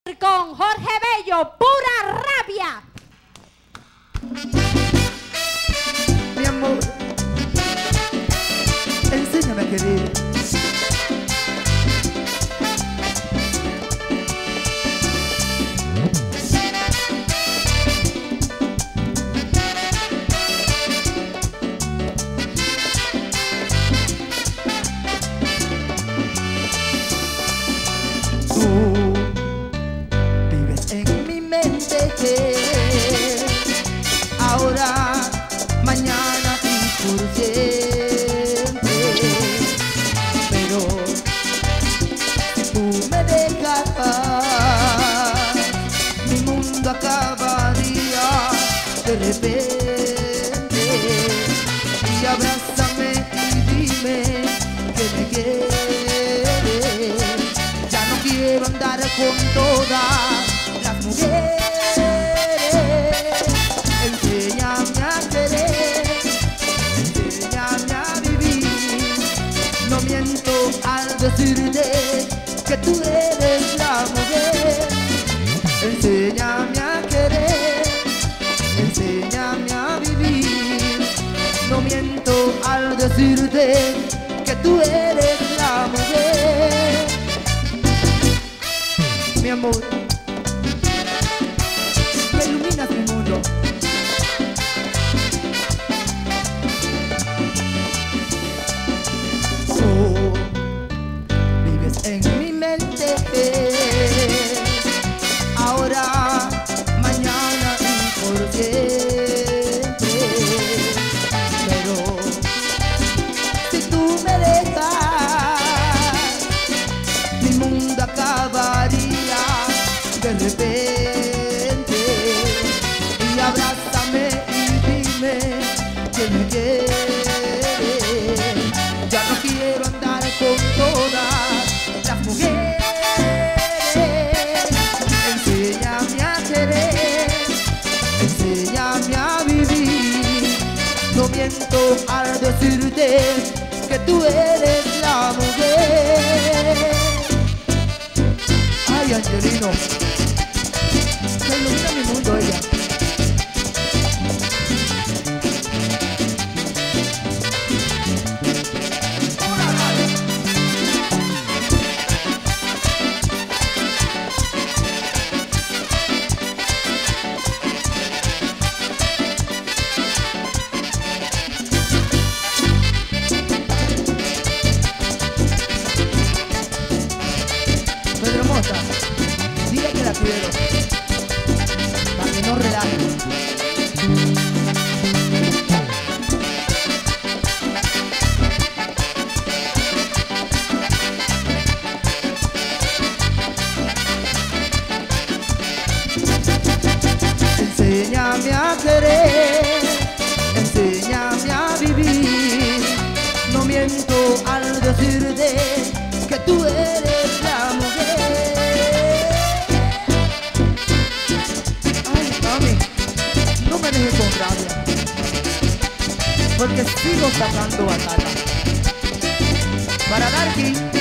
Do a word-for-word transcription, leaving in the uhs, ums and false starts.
Con Jorge Bello, Pura Rabia. Mi amor, enséñame a querer. Tú vives en mi mente, ahora, mañana y por siempre. Pero si tú me dejas, mi mundo acabaría de repente. Y abrázame y dime que me quieres. Ya no quiero andar con todas las mujeres. Enséñame a querer, enséñame a vivir. No miento al decirte que tú eres la mujer. Enséñame a querer, enséñame a vivir. No miento al decirte que tú eres la mujer. Mi amor, que iluminas mi mundo. Tú vives en mi mente, ahora, mañana y por siempre. Pero si tú me dejas, mi mundo acabaría de repente. Y abrázame y dime que me quieres. Ya no quiero andar con todas las mujeres. Enséñame a querer, enséñame a vivir. No miento al decirte que tú eres la mujer. Ay, Angelino, que ilumina mi mundo ella. Pedro Mota, dile que la quiero, para que no relaje. Enséñame a querer, enséñame a vivir. No miento al decirte que tú eres la mujer. Ay, mami, no me dejes con rabia, porque sigo sacando batalla para dar aquí.